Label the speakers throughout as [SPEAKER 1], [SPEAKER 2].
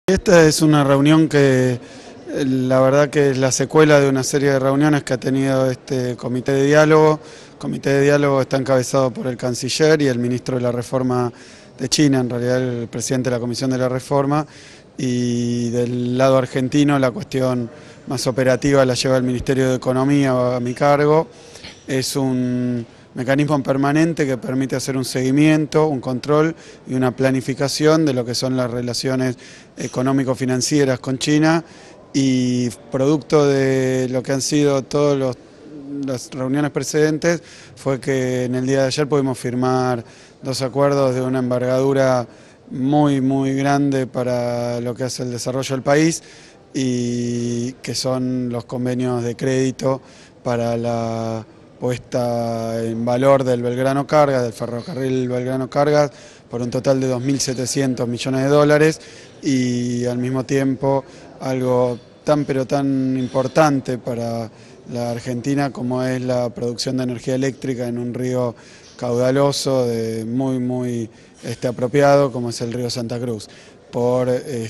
[SPEAKER 1] Esta es una reunión que la verdad que es la secuela de una serie de reuniones que ha tenido este comité de diálogo. El comité de diálogo está encabezado por el canciller y el ministro de la Reforma de China, en realidad el presidente de la Comisión de la Reforma, y del lado argentino la cuestión más operativa la lleva el Ministerio de Economía a mi cargo. Es un mecanismo permanente que permite hacer un seguimiento, un control y una planificación de lo que son las relaciones económico-financieras con China, y producto de lo que han sido todas las reuniones precedentes fue que en el día de ayer pudimos firmar dos acuerdos de una envergadura muy grande para lo que hace el desarrollo del país, y que son los convenios de crédito para la puesta en valor del Belgrano Cargas, del ferrocarril Belgrano Cargas, por un total de 2.700 millones de dólares, y al mismo tiempo algo tan importante para la Argentina como es la producción de energía eléctrica en un río caudaloso, muy apropiado, como es el río Santa Cruz, por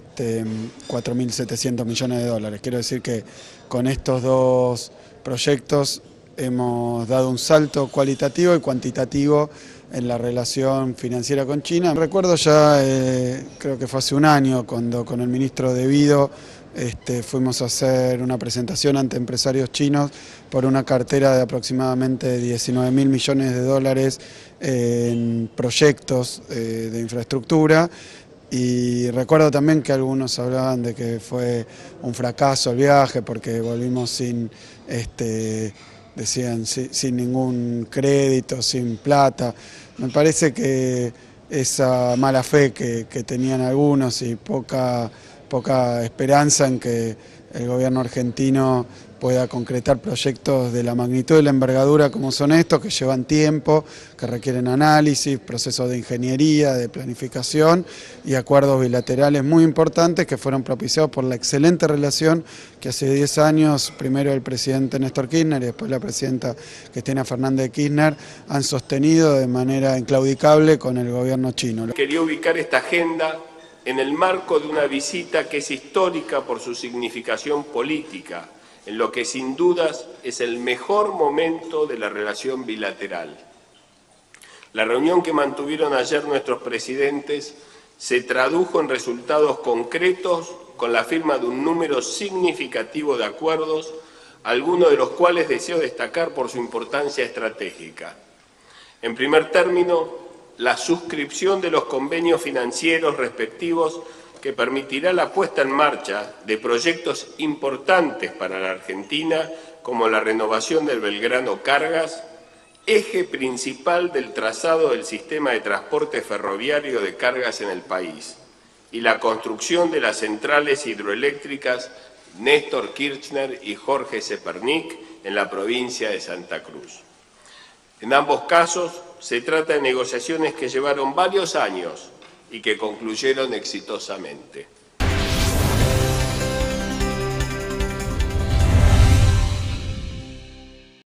[SPEAKER 1] 4.700 millones de dólares. Quiero decir que con estos dos proyectos hemos dado un salto cualitativo y cuantitativo en la relación financiera con China. Recuerdo ya, creo que fue hace un año, cuando con el ministro De Vido fuimos a hacer una presentación ante empresarios chinos por una cartera de aproximadamente 19.000 millones de dólares en proyectos de infraestructura. Y recuerdo también que algunos hablaban de que fue un fracaso el viaje porque volvimos sin ningún crédito, sin plata. Me parece que esa mala fe que tenían algunos y poca esperanza en que el gobierno argentino pueda concretar proyectos de la magnitud y la envergadura como son estos, que llevan tiempo, que requieren análisis, procesos de ingeniería, de planificación y acuerdos bilaterales muy importantes que fueron propiciados por la excelente relación que hace 10 años, primero el presidente Néstor Kirchner y después la presidenta Cristina Fernández de Kirchner, han sostenido de manera inclaudicable con el gobierno chino.
[SPEAKER 2] Quería ubicar esta agenda en el marco de una visita que es histórica por su significación política, en lo que sin dudas es el mejor momento de la relación bilateral. La reunión que mantuvieron ayer nuestros presidentes se tradujo en resultados concretos con la firma de un número significativo de acuerdos, algunos de los cuales deseo destacar por su importancia estratégica. En primer término, la suscripción de los convenios financieros respectivos que permitirá la puesta en marcha de proyectos importantes para la Argentina, como la renovación del Belgrano Cargas, eje principal del trazado del sistema de transporte ferroviario de cargas en el país, y la construcción de las centrales hidroeléctricas Néstor Kirchner y Jorge Zepernik en la provincia de Santa Cruz. En ambos casos se trata de negociaciones que llevaron varios años y que concluyeron exitosamente.